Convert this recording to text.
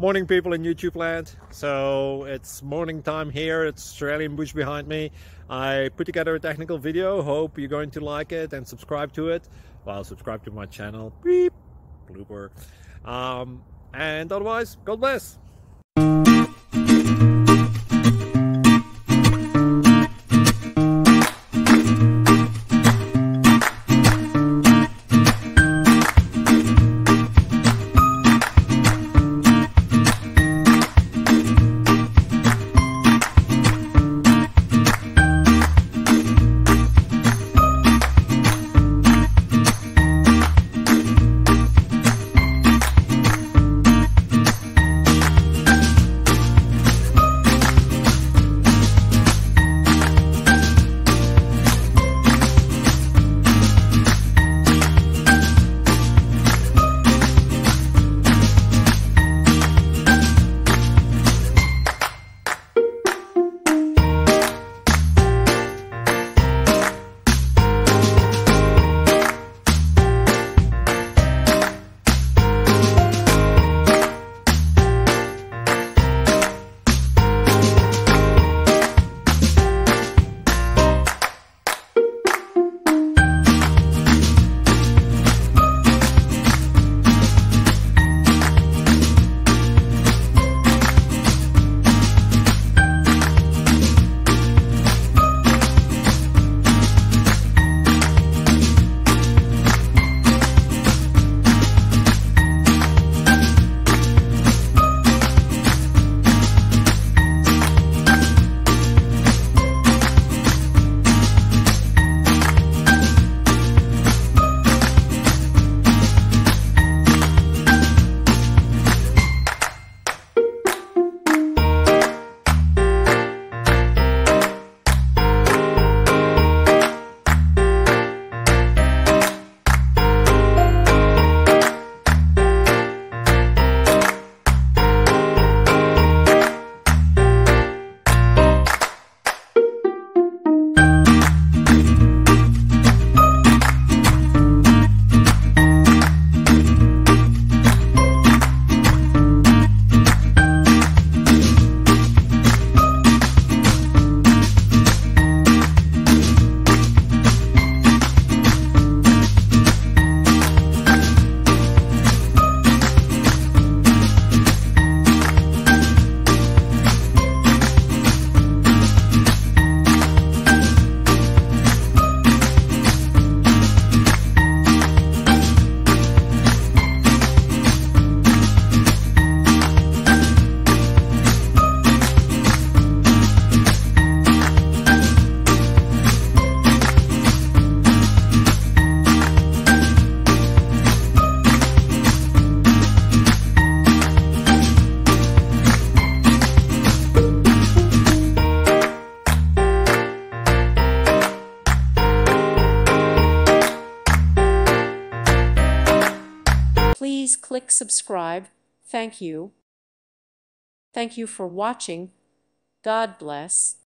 Morning, people in YouTube land. So it's morning time here. It's Australian bush behind me. I put together a technical video. Hope you're going to like it and subscribe to it. Well, subscribe to my channel. Beep, blooper. And otherwise, God bless. Please click subscribe. Thank you. Thank you for watching. God bless.